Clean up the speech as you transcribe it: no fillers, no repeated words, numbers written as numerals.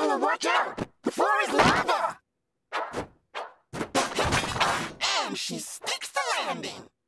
Lola, watch out! The floor is lava! And she sticks the landing.